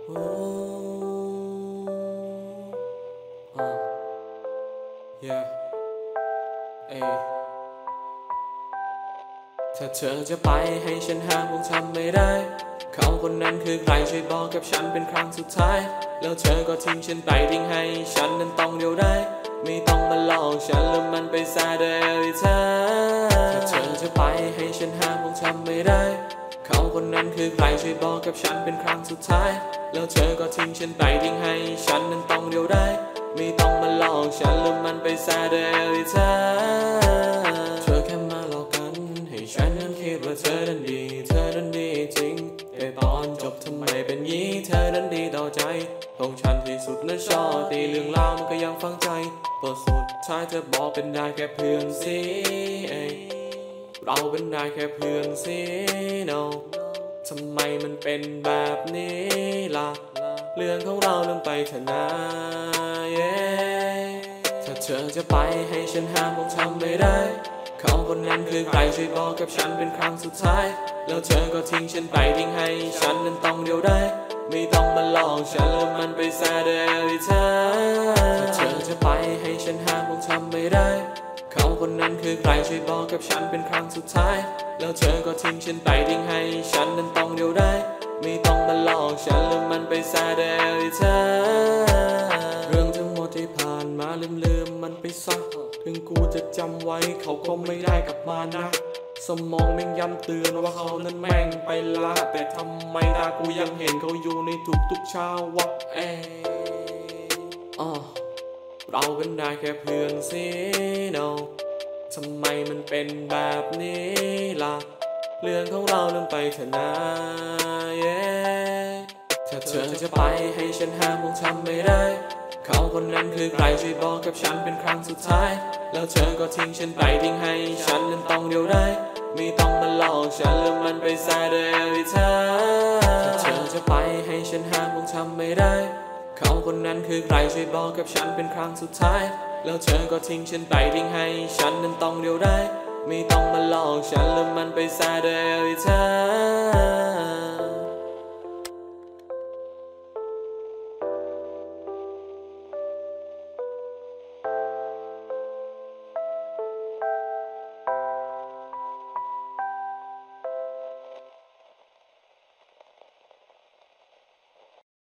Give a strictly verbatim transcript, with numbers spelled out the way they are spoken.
โอ้อ่า yeah เอยถ้าเธอจะไปให้ฉันห้ามคงทำไม่ได้เขาคนนั้นคือใครช่วยบอกกับฉันเป็นครั้งสุดท้ายแล้วเธอก็ทิ้งฉันไปทิ้งให้ฉันนั้นต้องเดียวได้ไม่ต้องมาหลอกฉันแล้วมันไปซาเดวิเธอถ้าเธอจะไปให้ฉันห้ามคงทำไม่ได้เขาคนนั้นคือใครช่วยบอกกับฉันเป็นครั้งสุดท้ายแล้วเธอก็ทิ้งฉันไปทิ้งให้ฉันนั้นต้องเดียวได้ไม่ต้องมาหลอกฉันแล้วมันไปซาเดวิเธอเธอแค่มาหลอกกันให้ฉันนั้นคิดว่าเธอนั้นดีเธอนั้นดีจริงแต่ตอนจบทำไมเป็นงี้เธอนั้นดีต่อใจของฉันที่สุดนั้นชอบตีเรื่องราวมันก็ยังฟังใจพอสุดท้ายเธอบอกเป็นได้แค่เพื่อนสิเราเป็นได้แค่เพื่อนสิ no ทำไมมันเป็นแบบนี้ล่ะเรื่องของเราเริ่มไปเถอะนะ yeah ถ้าเธอจะไปให้ฉันห้ามคงทำไม่ได้เขาคนนั้นคือใครช่วยบอกกับฉันเป็นครั้งสุดท้ายแล้วเธอก็ทิ้งฉันไปทิ้งให้ฉันนั้นต้องเดียวได้ไม่ต้องมาหลอกฉันแล้วมันไปซาเดวิเธอถ้าเธอจะไปให้ฉันห้ามคงทำไม่ได้เขาคนนั้นคือใครช่วยบอกกับฉันเป็นครั้งสุดท้ายแล้วเธอก็ทิ้งฉันไปทิ้งให้ฉันนั้นต้องเดียวได้ไม่ต้องมาหลอกฉันแล้วมันไปซาเดวิเธอเรื่องทั้งหมดที่ผ่านมาลืมๆมันไปซะถึงกูจะจำไว้เขาก็ไม่ได้กลับมานะสมองแม่งย้ำเตือนว่าเขานั้นแม่งไปละแต่ทำไมตากูยังเห็นเขาอยู่ในทุกๆเช้าวะเออเราเป็นได้แค่เพื่อนสิ no ทำไมมันเป็นแบบนี้ล่ะเรื่องของเราเริ่มไปเถอะนะ yeah ถ้าเธอจะไปให้ฉันห้ามคงทำไม่ได้เขาคนนั้นคือใครช่วยบอกกับฉันเป็นครั้งสุดท้ายแล้วเธอก็ทิ้งฉันไปทิ้งให้ฉันนั้นต้องเดียวได้ไม่ต้องมาหลอกฉันแล้วมันไปซาเดวิเธอถ้าเธอจะไปให้ฉันห้ามคงทำไม่ได้เขาคนนั้นคือใครช่วยบอกกับฉันเป็นครั้งสุดท้ายแล้วเธอก็ทิ้งฉันไปทิ้งให้ฉันนั้นต้องเดียวได้ไม่ต้องมาหลอกฉันแล้วมันไปซาเดวิเธอ